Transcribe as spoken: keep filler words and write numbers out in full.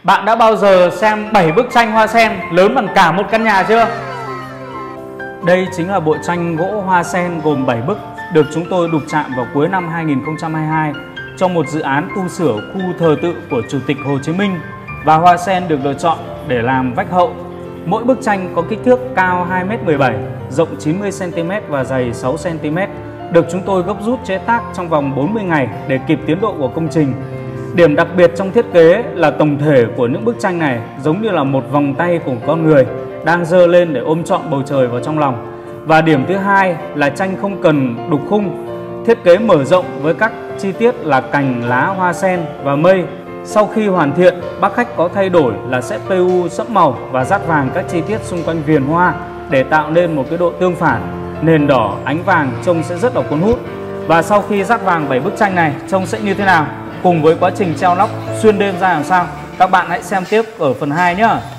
Bạn đã bao giờ xem bảy bức tranh hoa sen lớn bằng cả một căn nhà chưa? Đây chính là bộ tranh gỗ hoa sen gồm bảy bức được chúng tôi đục chạm vào cuối năm hai nghìn không trăm hai mươi hai trong một dự án tu sửa khu thờ tự của Chủ tịch Hồ Chí Minh, và hoa sen được lựa chọn để làm vách hậu. Mỗi bức tranh có kích thước cao hai mét mười bảy, rộng chín mươi xăng ti mét và dày sáu xăng ti mét, được chúng tôi gấp rút chế tác trong vòng bốn mươi ngày để kịp tiến độ của công trình. Điểm đặc biệt trong thiết kế là tổng thể của những bức tranh này giống như là một vòng tay của con người đang giơ lên để ôm trọn bầu trời vào trong lòng. Và điểm thứ hai là tranh không cần đục khung, thiết kế mở rộng với các chi tiết là cành, lá, hoa sen và mây. Sau khi hoàn thiện, bác khách có thay đổi là sẽ pê u sẫm màu và dát vàng các chi tiết xung quanh viền hoa để tạo nên một cái độ tương phản. Nền đỏ, ánh vàng trông sẽ rất là cuốn hút. Và sau khi dát vàng bảy bức tranh này trông sẽ như thế nào, cùng với quá trình treo lóc xuyên đêm ra làm sao, các bạn hãy xem tiếp ở phần hai nhé.